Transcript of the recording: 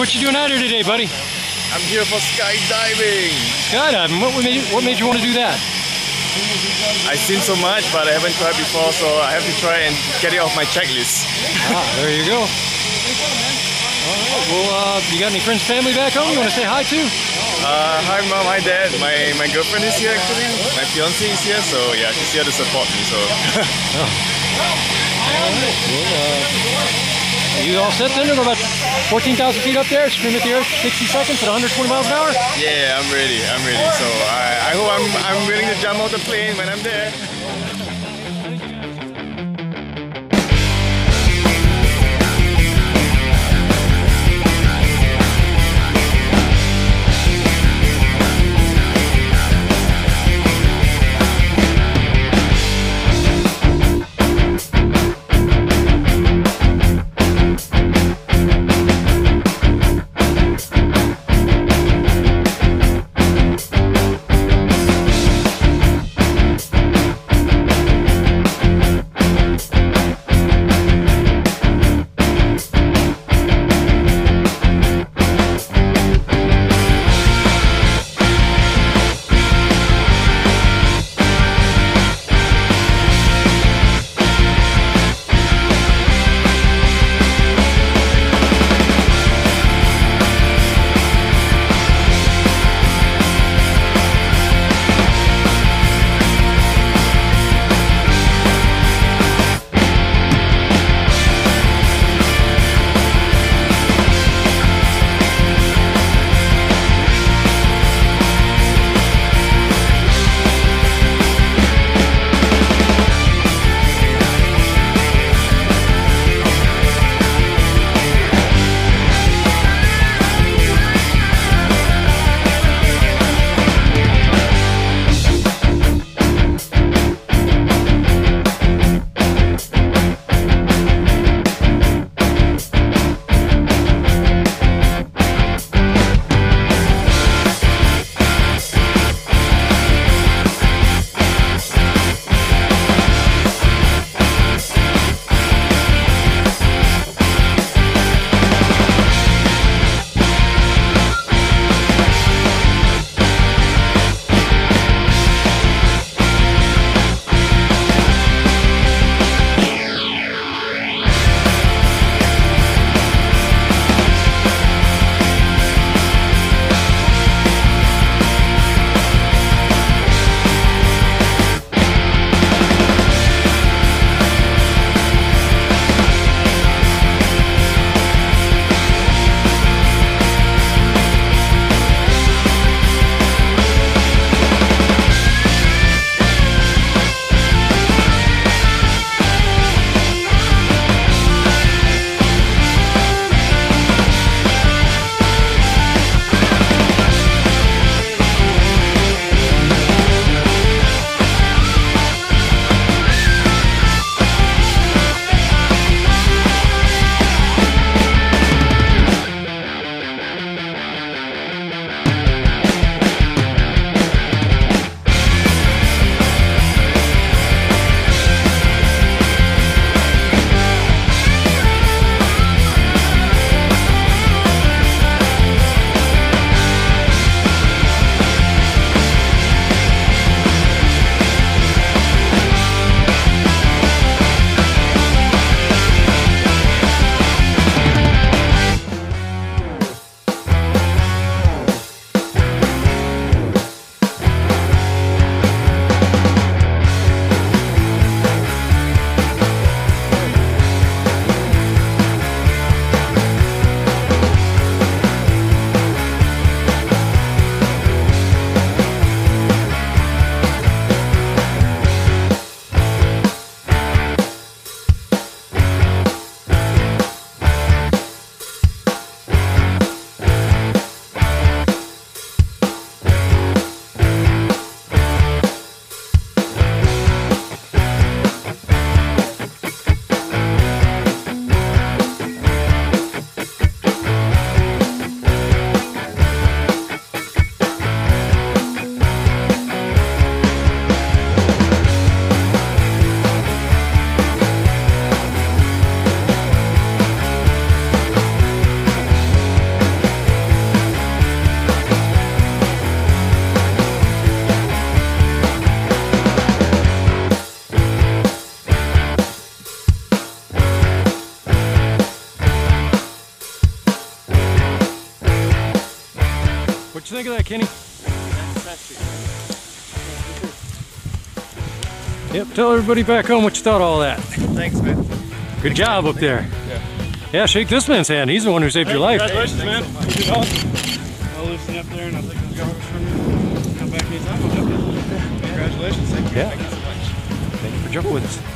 what you doing out here today, buddy? I'm here for skydiving. Skydiving? What made you want to do that? I've seen so much, but I haven't tried before, so I have to try and get it off my checklist. There you go. All right. Well, you got any friends, family back home you want to say hi to? Hi mom, hi dad. My girlfriend is here actually. My fiance is here, so yeah, she's here to support me. So. You all set then? We're about 14,000 feet up there, scream at the earth, 60 seconds at 120 miles an hour? Yeah, I'm ready. So I hope I'm willing to jump out the plane when I'm there. What you think of that, Kenny? Yep, tell everybody back home what you thought of all that. Thanks, man. Good job up there. Yeah, shake this man's hand. He's the one who saved your life. Congratulations, man. You did awesome. I'll loosen up there and I'll take those goggles from you. Come back anytime. I'll help you. Congratulations. Yeah. Thank you for jumping with us.